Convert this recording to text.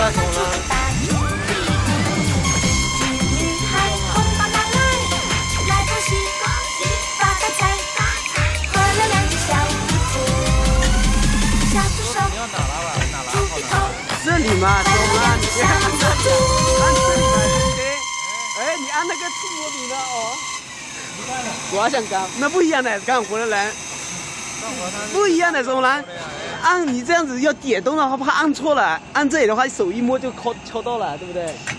了，走了。你要哪拉吧？哪拉好呢？这里嘛，走嘛，你别按这里，按这里嘛，对不对？哎，你按那个触摸笔呢？哦。我想干，那不一样的，干活的人。 不一样的，怎么了？按你这样子要点动的话，怕按错了。按这里的话，手一摸就敲到了，对不对？